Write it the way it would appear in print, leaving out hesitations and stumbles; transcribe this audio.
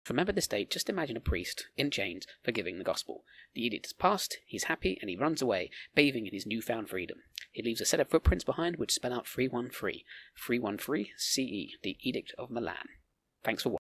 To remember this date, just imagine a priest, in chains, forgiving the gospel. The edict is passed, he's happy, and he runs away, bathing in his newfound freedom. He leaves a set of footprints behind which spell out 313. 313 CE, the Edict of Milan. Thanks for watching.